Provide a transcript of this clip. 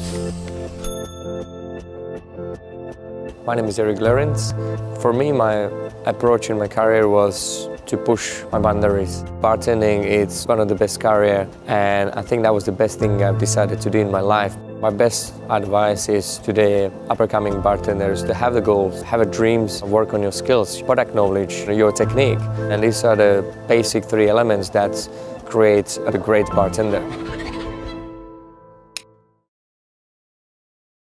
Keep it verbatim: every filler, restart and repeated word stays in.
My name is Erik Lorincz. For me, my approach in my career was to push my boundaries. Bartending is one of the best careers, and I think that was the best thing I've decided to do in my life. My best advice is to the up-and-coming bartenders to have the goals, have the dreams, work on your skills, but acknowledge your technique. And these are the basic three elements that create a great bartender.